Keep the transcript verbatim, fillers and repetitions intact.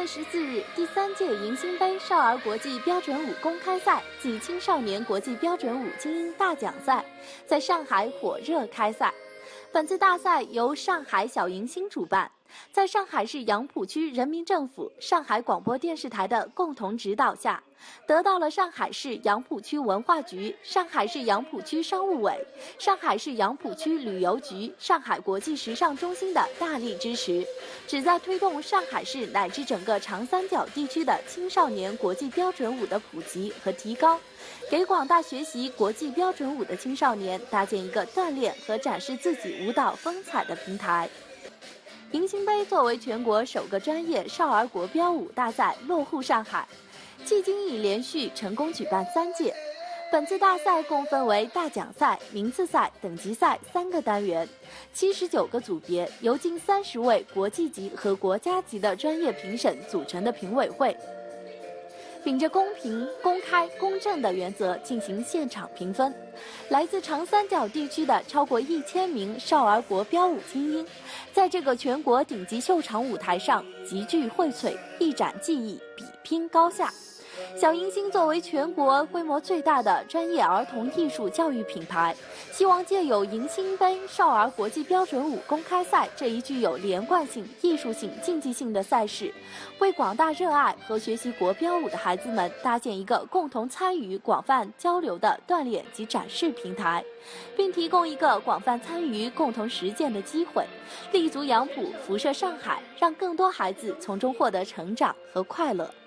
月十四日，第三届迎新杯少儿国际标准舞公开赛暨青少年国际标准舞精英大奖赛在上海火热开赛。本次大赛由上海小迎新主办，在上海市杨浦区人民政府、上海广播电视台的共同指导下，得到了上海市杨浦区文化局、上海市杨浦区商务委、上海市杨浦区旅游局、上海国际时尚中心的大力支持，旨在推动上海市乃至整个长三角地区的青少年国际标准舞的普及和提高，给广大学习国际标准舞的青少年搭建一个锻炼和展示自己舞蹈风采的平台。迎新杯作为全国首个专业少儿国标舞大赛落户上海，迄今已连续成功举办三届。本次大赛共分为大奖赛、名次赛、等级赛三个单元，七十九个组别，由近三十位国际级和国家级的专业评审组成的评委会，秉着公平、公开、公正的原则进行现场评分。来自长三角地区的超过一千名少儿国标舞精英，在这个全国顶级秀场舞台上集聚荟萃，一展技艺，比拼高下。小迎新作为全国规模最大的专业儿童艺术教育品牌，希望借有迎新杯少儿国际标准舞公开赛这一具有连贯性、艺术性、竞技性的赛事，为广大热爱和学习国标舞的孩子们搭建一个共同参与、广泛交流的锻炼及展示平台，并提供一个广泛参与、共同实践的机会，立足杨浦，辐射上海，让更多孩子从中获得成长和快乐。